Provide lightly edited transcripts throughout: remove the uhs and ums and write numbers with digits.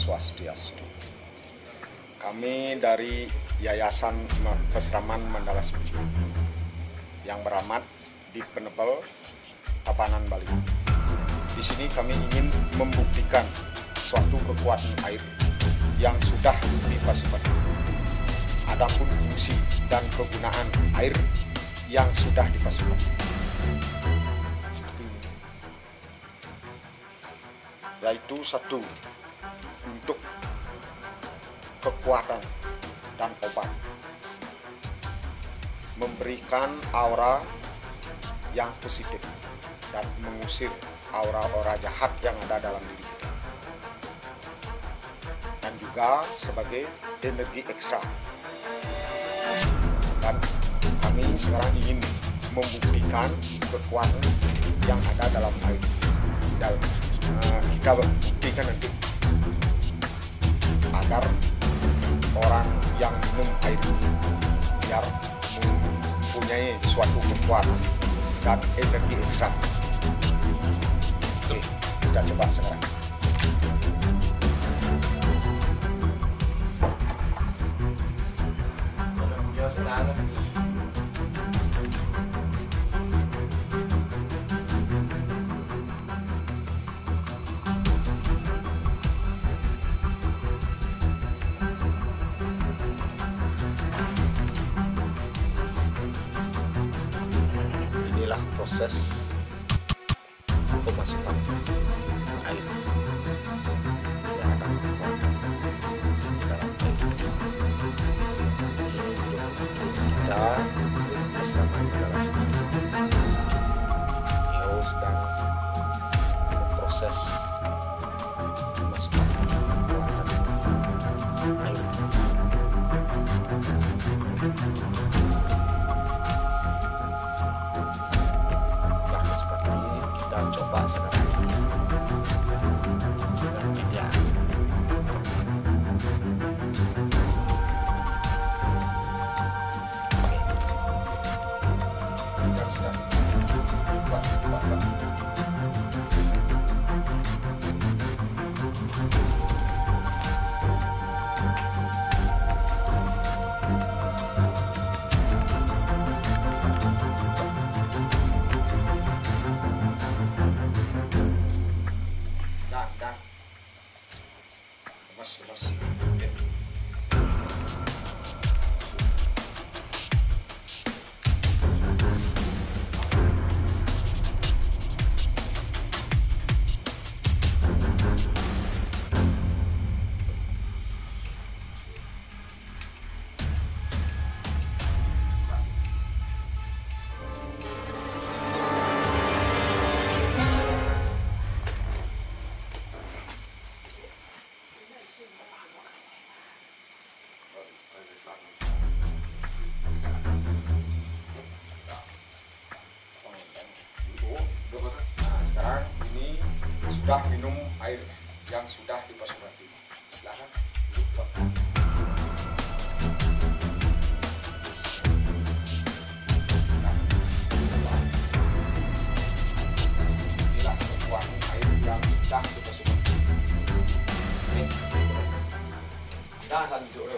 Swastiastu. Kami dari Yayasan Keseraman Mandala Suci yang beramat di Penebel, Tabanan, Bali. Di sini kami ingin membuktikan suatu kekuatan air yang sudah dipasipati. Adapun fungsi dan kegunaan air yang sudah dipasipati. Yaitu satu, untuk kekuatan dan obat, memberikan aura yang positif dan mengusir aura-aura jahat yang ada dalam diri kita, dan juga sebagai energi ekstra. Dan kami sekarang ingin membuktikan kekuatan yang ada dalam air. Dan kita buktikan nanti agar orang yang minum air ini biar mempunyai suatu kekuatan dan energi ekstra. Oke, kita coba sekarang. Inilah proses pemasukan air yang akan dalam air. Kita Keseraman Mandala Suci sedang proses pemasukan air. Kita coba sekarang dengan media. Oke, kita sudah buat. Lepas. Oke. Nah, sekarang ini sudah minum air yang sudah dipasipati. Silakan. Inilah kekuatan air yang sudah dipasipati. Nah, sambil duduk.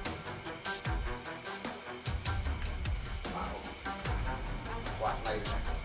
Kuat airnya.